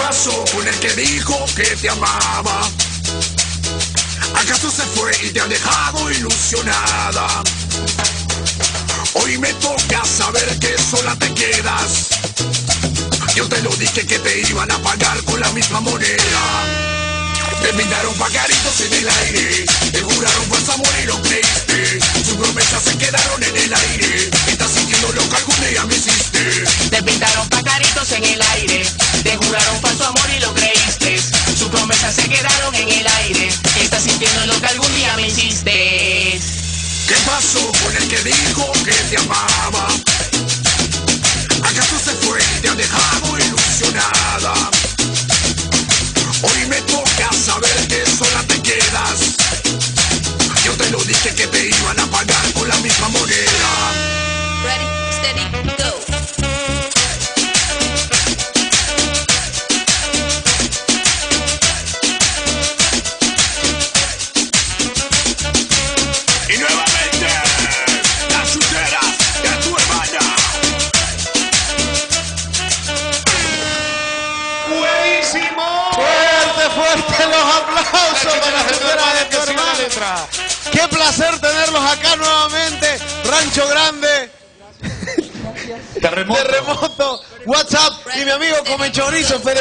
pasó con el que dijo que te amaba? ¿Acaso se fue y te ha dejado ilusionada? Hoy me toca saber que sola te quedas. Yo te lo dije que te iban a pagar con la misma moneda. Te pintaron pajaritos en el aire, te juraron falso amor y lo creíste. Sus promesas se quedaron en el aire. Estás sintiendo lo que algún día me hiciste. Te pintaron pajaritos en el aire, te juraron falso amor y lo creíste. Sus promesas se quedaron en el aire. Estás sintiendo lo que algún día me hiciste. ¿Qué pasó con el que dijo que te amaba? ¿Acaso se fue y te ha dejado ilusionada? Hoy me toca saber que sola te quedas. Yo te lo dije que te iban a pagar con la misma moneda. Ready, steady, go. Y nuevamente, las chuteras de tu hermana. ¡Buenísimo! Fuerte los aplausos para las chuteras de tu hermana. Qué placer tenerlos acá nuevamente. Rancho Grande. Terremoto. WhatsApp. Y mi amigo Come Chorizo. Espere.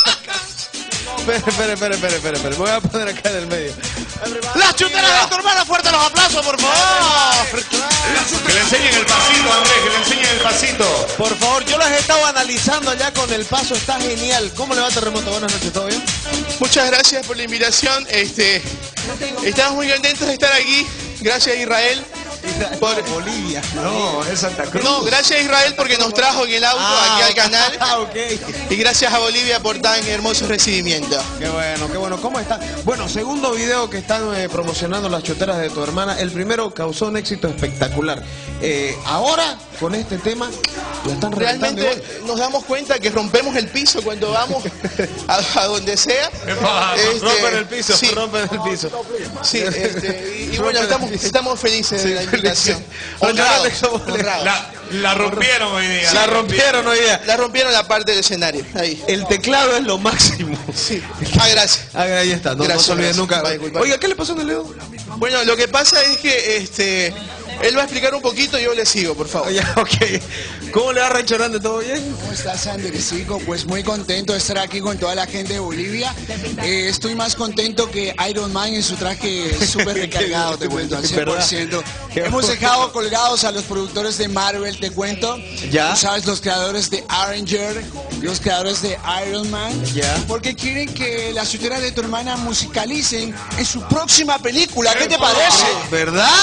Me voy a poner acá en el medio. Las chuteras de tu hermana. Fuerte los aplausos, por favor. Que le enseñen el pasito, Andrés, que le enseñen el pasito. Por favor, yo las he estado analizando allá con el paso. Está genial. ¿Cómo le va, Terremoto? Buenas noches, ¿todo bien? Muchas gracias por la invitación. Estamos muy contentos de estar aquí. Gracias, Israel. Por Bolivia. No, es Santa Cruz. No, gracias a Israel porque nos trajo en el auto aquí al canal. Okay. Y gracias a Bolivia por tan hermoso recibimiento. Qué bueno. ¿Cómo está? Bueno, segundo video que están promocionando las chuteras de tu hermana. El primero causó un éxito espectacular. Ahora, con este tema, lo están reventando. Realmente nos damos cuenta que rompemos el piso cuando vamos a donde sea. Rompen el piso, sí. rompen el piso. Sí, y bueno, estamos felices de la invitación. Honrados. La rompieron hoy día. La rompieron hoy día. La rompieron la parte del escenario. Ahí. El teclado es lo máximo. Sí. Gracias. Ahí está. No se olviden nunca. Disculpa. Oiga, ¿qué le pasó en el dedo? Bueno, lo que pasa es que él va a explicar un poquito y yo le sigo, por favor. Ya, ok. ¿Cómo le va, Rancho Grande? ¿Todo bien? ¿Cómo estás, Andresico? Pues muy contento de estar aquí con toda la gente de Bolivia. Estoy más contento que Iron Man en su traje súper recargado, te cuento, al 100%. Hemos dejado colgados a los productores de Marvel, te cuento. Ya. Tú sabes, los creadores de Avenger, los creadores de Iron Man. Ya. Porque quieren que las chuteras de tu hermana musicalicen en su próxima película. ¿Qué te parece? ¿Verdad?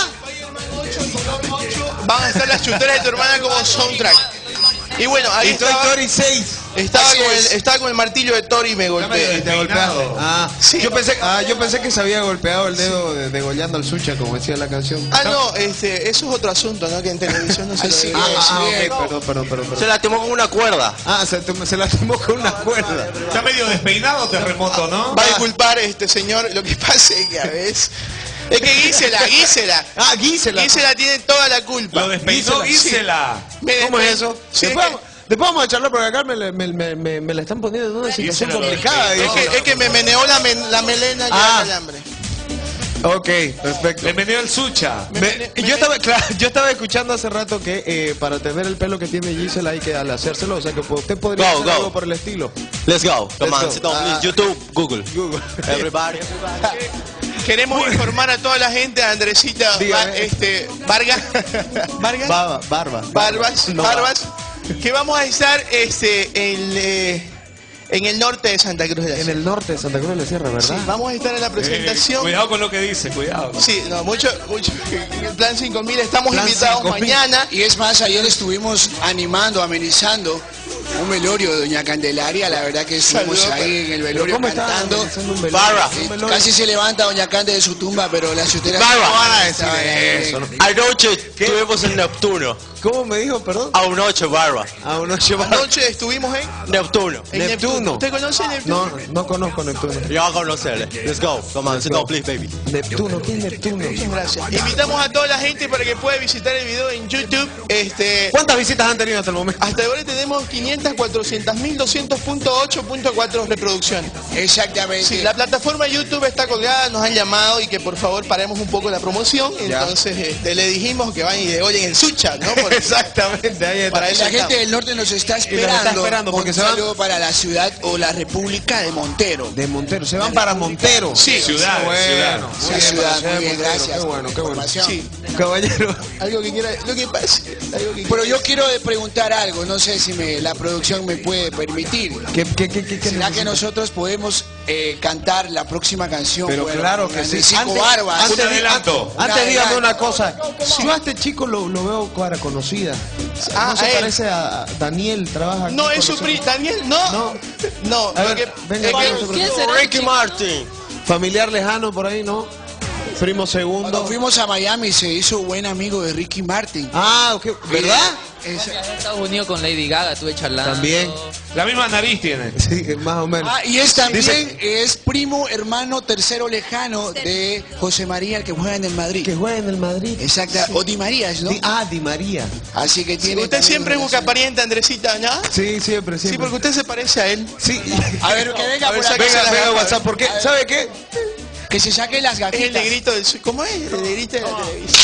Van a estar las chuteras de tu hermana como soundtrack. Y bueno, ahí Toy Story 6. estaba con el martillo de Thor y me golpeé. Te ha golpeado. Sí. Yo pensé que se había golpeado el dedo degollando al Sucha, como decía la canción. No, eso es otro asunto, ¿no? Que en televisión no se lo ve. Ok, perdón. Se lastimó con una cuerda. Se lastimó con una cuerda. Está medio despeinado, Terremoto, ¿no? Va a disculpar, señor, lo que pasa es que a veces... Es que Gisela. Gisela tiene toda la culpa. Lo despeinó Gisela. ¿Cómo es eso? Sí, después vamos a charlar porque acá me la están poniendo en una situación complicada. Es que me meneó la melena y el calambre. Ok, perfecto. Le meneó el Sucha. Yo estaba escuchando hace rato que para tener el pelo que tiene Gisela hay que al hacérselo, o sea que usted podría hacer algo por el estilo. Let's go. Come on, sit down, please. YouTube, Google. Everybody. Queremos informar a toda la gente, a Andresita Barbas, que vamos a estar en el norte de Santa Cruz de la Sierra. En el norte de Santa Cruz de la Sierra, ¿verdad? Sí, vamos a estar en la presentación. Cuidado con lo que dice, cuidado. Sí, mucho. En el plan 5000 estamos invitados mañana. Y es más, ayer estuvimos amenizando un velorio de Doña Candelaria. La verdad que estuvimos ahí en el velorio cantando. Casi se levanta Doña Cande de su tumba, pero las chuteras Barba. no van a decir eso. Anoche estuvimos en Neptuno. ¿Cómo me dijo, perdón? A una noche barba. A una noche barba. Anoche estuvimos en Neptuno. Neptuno. ¿Usted conoce Neptuno? No conozco Neptuno. Yo voy a conocerle. Let's go. Come on, sit down, please, baby. Neptuno, ¿qué es Neptuno? Muchas gracias. Invitamos a toda la gente para que pueda visitar el video en YouTube. ¿Cuántas visitas han tenido hasta el momento? Hasta ahora tenemos 500, 400.000, 200.8.4 reproducciones. Exactamente. Sí, la plataforma YouTube está colgada, nos han llamado y que por favor paremos un poco la promoción. Ya. Entonces le dijimos que van y le oyen el Sucha, ¿no? Exactamente, ahí está. Para eso La gente estamos. del norte nos está Y esperando. nos está esperando porque un se van- saludo para la ciudad o la República de Montero. De Montero, se van para Montero. Sí, Ciudad, Bueno, ciudad. muy Sí, bien, ciudad, para muy bien, Montero. gracias. Qué bueno, qué bueno. Información. Sí. Caballero. Algo que quiera, lo que pase, algo que Pero yo quiero preguntar algo, no sé si la producción me puede permitir. ¿Qué ¿Será que necesita? nosotros podemos cantar la próxima canción? Pero Bueno, claro que sí. Francisco Barbas. Un adelanto. Antes dígame adelanto. una cosa. Yo a este chico lo veo cara conocida. Ah, ¿No se a él. parece a Daniel? Trabaja aquí No, con es su nosotros? primo. Daniel, no. No. No, A lo ver, que, venga, es que- no se preocupe. ¿Quién será? Ricky Martin. Familiar lejano por ahí, ¿no? Primo Cuando segundo. fuimos a Miami se hizo buen amigo de Ricky Martin. Ah, ok. ¿Verdad? Es- En Estados Unidos con Lady Gaga estuve charlando. También. La misma nariz tiene. Sí, más o menos. y es también Dice- es primo hermano tercero lejano de José María, el que juega en el Madrid. Que juega en el Madrid. Exacto. O Di María, ¿no? Di María. Así que tiene. Usted también siempre una busca relación. pariente, Andresita, ¿no? Sí, siempre, Sí, siempre. porque usted se parece a él. Sí. A ver, que venga A ver, por acá. Venga, las venga, gafas. WhatsApp, porque, ¿sabe qué? Que se saque las Es gafitas. el negrito del... ¿Cómo es? El negrito de la televisión.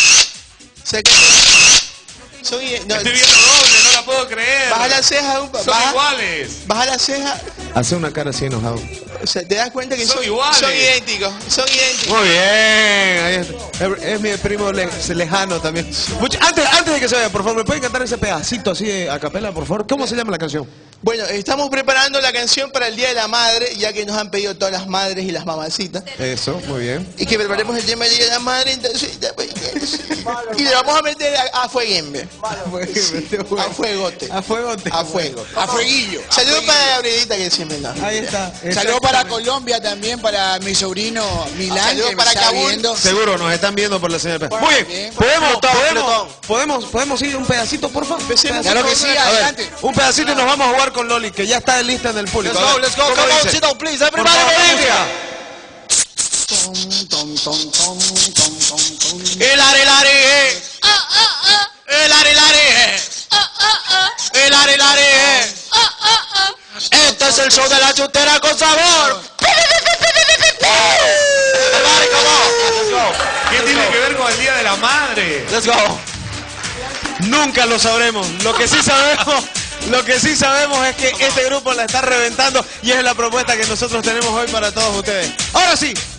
Son... No, Estoy viendo doble, no la puedo creer. baja la ceja, Son iguales. baja la ceja, Hace una cara así enojado. o sea, te das cuenta que Son son iguales. Son idénticos, son idénticos. Muy bien. Ahí está. Es mi primo lejano también. Antes de que se vaya, por favor, ¿me pueden cantar ese pedacito así de a capela, por favor? ¿Cómo se llama la canción? Bueno, estamos preparando la canción para el Día de la Madre, ya que nos han pedido todas las madres y las mamacitas. Eso, muy bien. Y que preparemos el tema del Día de la Madre, entonces... Y le vamos a meter a fueguembe. A fuegote. A fuego. A fuego. A fueguillo. Saludos para Gabrielita que siempre no. Ahí está. Saludos para Colombia también, para mi sobrino Milán, Saludos que me para está Kabul. viendo. Seguro, nos están viendo por la señal. Muy bien. Bien. ¿Podemos ir un pedacito, por favor? Empecemos. Claro que sí, A ver, adelante. un pedacito y nos vamos a jugar con Loli, que ya está lista en el público. Let's A go, ver, let's go. ¿cómo Come on, dice? sit down, please. Por Everybody, favor, Bolivia. El are, el are, el are. Este es el show de la chutera con sabor. Everybody, come on. Let's go. ¿Qué tiene que ver con el Día de la Madre? Let's go. Nunca lo sabremos. Lo que sí sabemos es que este grupo la está reventando y es la propuesta que nosotros tenemos hoy para todos ustedes. Ahora sí,